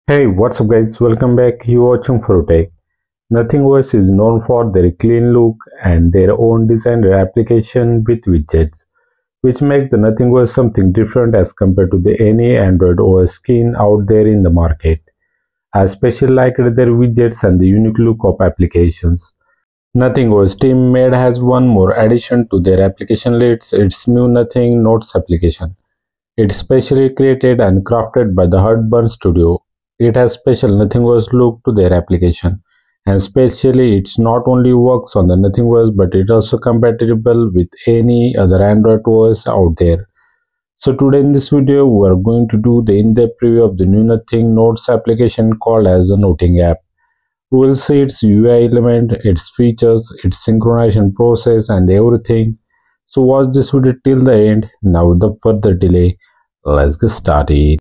Hey, what's up guys? Welcome back. You're watching Tech. Nothing OS is known for their clean look and their own designed application with widgets, which makes the Nothing OS something different as compared to any Android OS skin out there in the market. I especially liked their widgets and the unique look of applications. Nothing OS team made has one more addition to their application list, its new Nothing Notes application. It's specially created and crafted by the Heartburn Studio. It has special Nothing OS look to their application, and especially it's not only works on the Nothing OS but it also compatible with any other Android OS out there. So today in this video we are going to do the in-depth preview of the new Nothing Notes application called as the Noting app. We will see its UI element, its features, its synchronization process and everything. So watch this video till the end. Now without further delay, let's get started.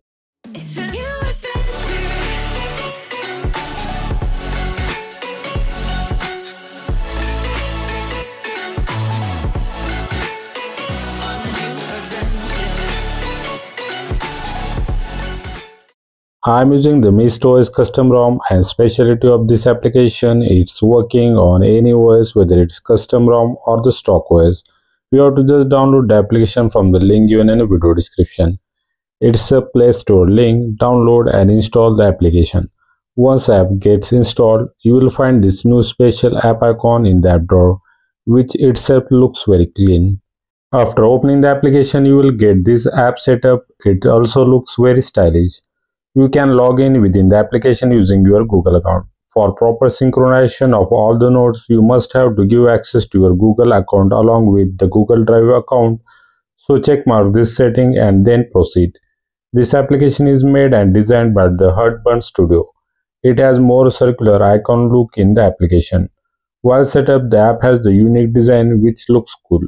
I am using the Mist OS custom ROM, and specialty of this application is working on any OS, whether it's custom ROM or the stock OS. You have to just download the application from the link given in the video description. It's a Play Store link. Download and install the application. Once the app gets installed, you will find this new special app icon in the app drawer, which itself looks very clean. After opening the application, you will get this app setup. It also looks very stylish. You can log in within the application using your Google account. For proper synchronization of all the notes, you must have to give access to your Google account along with the Google Drive account. So check mark this setting and then proceed. This application is made and designed by the Heartburn Studio. It has more circular icon look in the application. While set up, the app has the unique design which looks cool.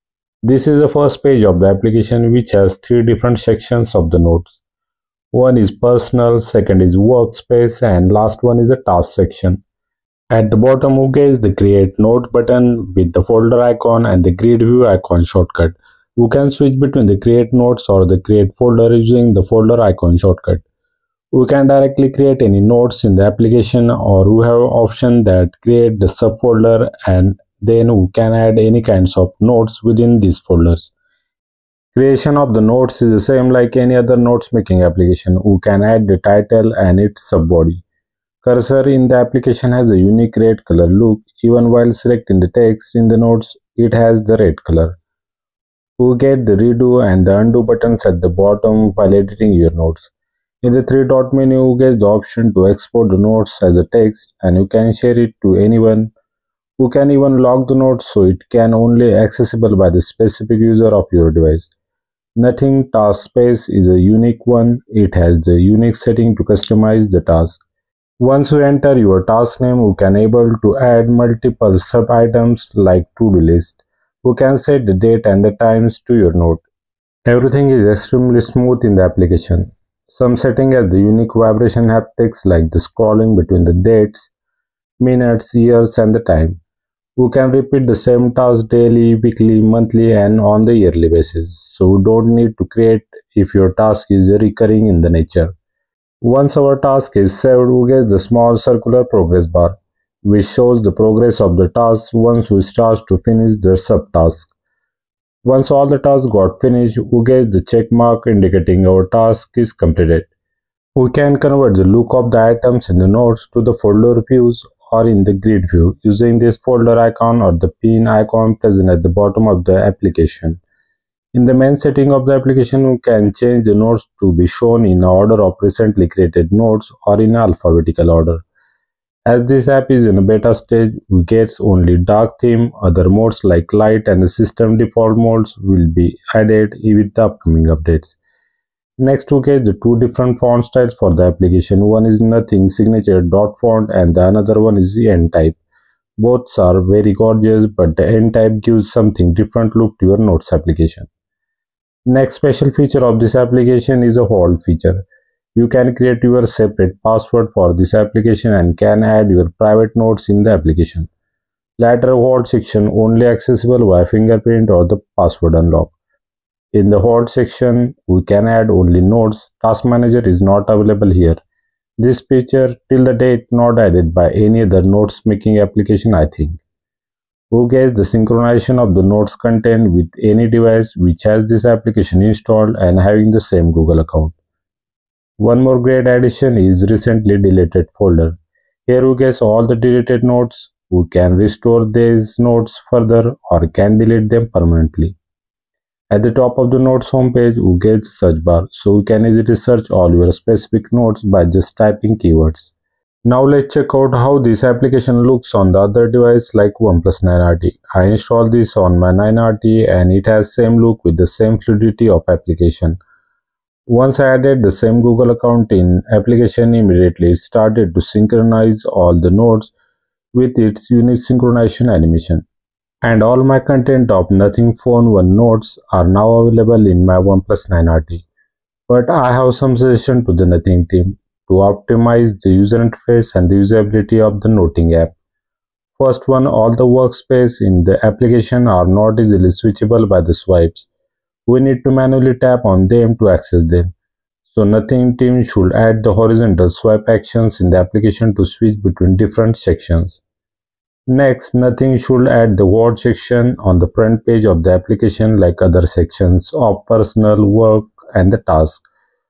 This is the first page of the application which has three different sections of the notes. One is personal, second is workspace, and last one is a task section. At the bottom you get the create note button with the folder icon and the grid view icon shortcut. You can switch between the create notes or the create folder using the folder icon shortcut. You can directly create any notes in the application, or you have an option that create the subfolder and then you can add any kinds of notes within these folders. Creation of the notes is the same like any other notes making application. You can add the title and its subbody. Cursor in the application has a unique red color look. Even while selecting the text in the notes, it has the red color. You get the redo and the undo buttons at the bottom while editing your notes. In the three dot menu, you get the option to export the notes as a text and you can share it to anyone. You can even lock the notes so it can only accessible by the specific user of your device. Nothing task space is a unique one. It has the unique setting to customize the task. Once you enter your task name, you can able to add multiple sub items like to-do list. You can set the date and the times to your note. Everything is extremely smooth in the application. Some setting has the unique vibration haptics like the scrolling between the dates, minutes, years and the time. You can repeat the same task daily, weekly, monthly and on the yearly basis. So you don't need to create if your task is recurring in the nature. Once our task is saved, you get the small circular progress bar, which shows the progress of the task once we start to finish the subtask. Once all the tasks got finished, you get the check mark indicating our task is completed. We can convert the look of the items in the notes to the folder views or in the grid view using this folder icon or the pin icon present at the bottom of the application. In the main setting of the application, you can change the notes to be shown in order of recently created notes or in alphabetical order. As this app is in a beta stage, we get only dark theme. Other modes like light and the system default modes will be added with the upcoming updates. Next we get the two different font styles for the application. One is Nothing signature dot font and the another one is the N type. Both are very gorgeous, but the N type gives something different look to your notes application. Next special feature of this application is a hold feature. You can create your separate password for this application and can add your private notes in the application. Later hold section only accessible via fingerprint or the password unlock. In the hold section, we can add only notes. Task manager is not available here. This feature till the date not added by any other notes making application I think. Who gets the synchronization of the notes content with any device which has this application installed and having the same Google account. One more great addition is recently deleted folder. Here who gets all the deleted notes, who can restore these notes further or can delete them permanently. At the top of the notes homepage, you get search bar, so you can easily search all your specific notes by just typing keywords. Now let's check out how this application looks on the other device like OnePlus 9RT. I installed this on my 9RT and it has same look with the same fluidity of application. Once I added the same Google account in application, immediately it started to synchronize all the notes with its unique synchronization animation. And all my content of Nothing Phone 1 notes are now available in my OnePlus 9RT. But I have some suggestion to the Nothing team to optimize the user interface and the usability of the Noting app. First one, all the workspace in the application are not easily switchable by the swipes. We need to manually tap on them to access them. So Nothing team should add the horizontal swipe actions in the application to switch between different sections. Next, Nothing should add the word section on the front page of the application like other sections of personal, work and the task.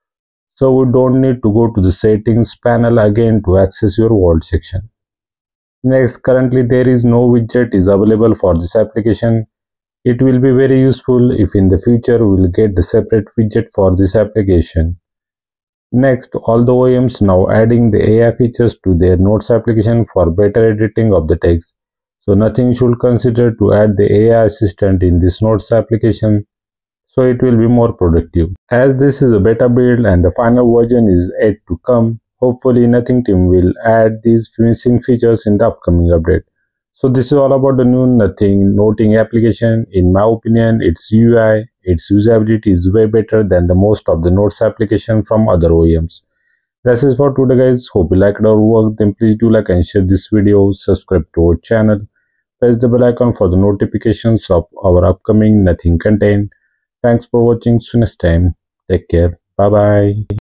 So we don't need to go to the settings panel again to access your word section. Next, currently there is no widget is available for this application. It will be very useful if in the future we will get the separate widget for this application. Next, all the OEMs now adding the AI features to their Notes application for better editing of the text. So Nothing should consider to add the AI assistant in this Notes application so it will be more productive. As this is a beta build and the final version is yet to come, hopefully Nothing team will add these missing features in the upcoming update. So this is all about the new Nothing Noting application. In my opinion, its UI, its usability is way better than the most of the Notes application from other OEMs. That's it for today guys. Hope you liked our work. Then please do like and share this video. Subscribe to our channel. Press the bell icon for the notifications of our upcoming Nothing content. Thanks for watching. See you next time. Take care. Bye bye.